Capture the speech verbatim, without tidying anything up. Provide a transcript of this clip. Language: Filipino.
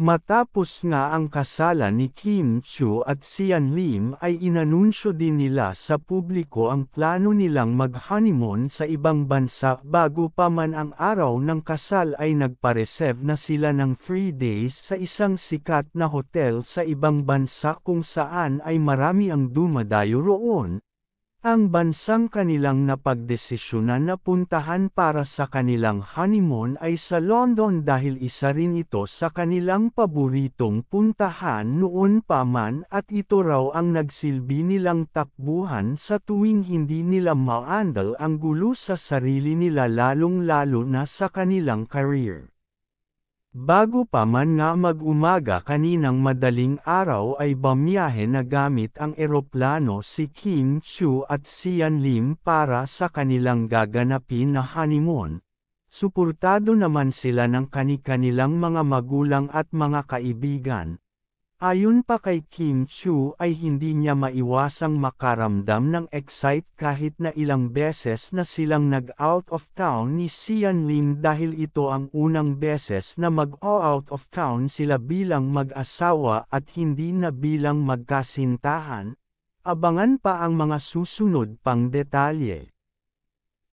Matapos nga ang kasalan ni Kim Chiu at Sian Lim ay inanunsyo din nila sa publiko ang plano nilang mag-honeymoon sa ibang bansa bago pa man ang araw ng kasal ay nagpa-reserve na sila ng three days sa isang sikat na hotel sa ibang bansa kung saan ay marami ang dumadayo roon. Ang bansang kanilang napagdesisyonan na puntahan para sa kanilang honeymoon ay sa London dahil isa rin ito sa kanilang paboritong puntahan noon pa man at ito raw ang nagsilbi nilang takbuhan sa tuwing hindi nila ma-handle ang gulo sa sarili nila lalong-lalo na sa kanilang career. Bago pa man nga mag-umaga kaninang madaling araw ay bumiyahe na gamit ang eroplano si Kim Chiu at Sian Lim para sa kanilang gaganapin na honeymoon. Suportado naman sila ng kani-kanilang mga magulang at mga kaibigan. Ayon pa kay Kim Chiu ay hindi niya maiwasang makaramdam ng excite kahit na ilang beses na silang nag-out of town ni Sian Lim dahil ito ang unang beses na mag-out of town sila bilang mag-asawa at hindi na bilang magkasintahan. Abangan pa ang mga susunod pang detalye.